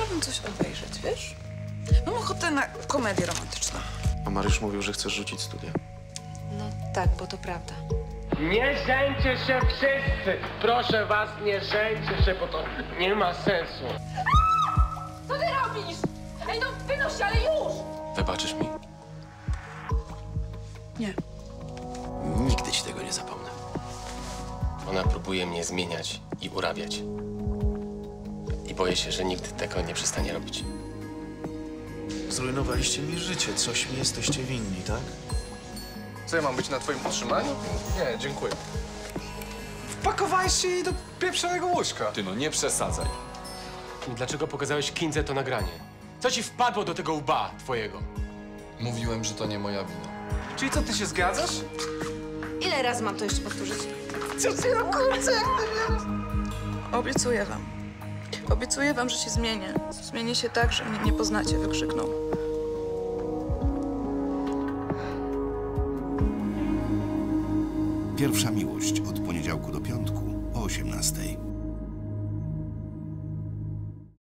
Chciałabym coś obejrzeć, wiesz? Mam ochotę na komedię romantyczną. A Mariusz mówił, że chcesz rzucić studia. No tak, bo to prawda. Nie żeńcie się wszyscy! Proszę was, nie żeńcie się, bo to nie ma sensu. Co ty robisz? Ej, no wynoś się, ale już! Wybaczysz mi? Nie. Nigdy ci tego nie zapomnę. Ona próbuje mnie zmieniać i urabiać. I boję się, że nigdy tego nie przestanie robić. Zrujnowaliście mi życie. Coś mi jesteście winni, tak? Co, ja mam być na twoim utrzymaniu? Nie, dziękuję. Wpakowałeś jej do pieprzonego łóżka. Ty no, nie przesadzaj. I dlaczego pokazałeś Kindze to nagranie? Co ci wpadło do tego łba twojego? Mówiłem, że to nie moja wina. Czyli co, ty się zgadzasz? Ile razy mam to jeszcze powtórzyć? Obiecuję wam. Obiecuję wam, że się zmienię. Zmienię się tak, że mnie nie poznacie, wykrzyknął. Pierwsza miłość od poniedziałku do piątku o 18:00.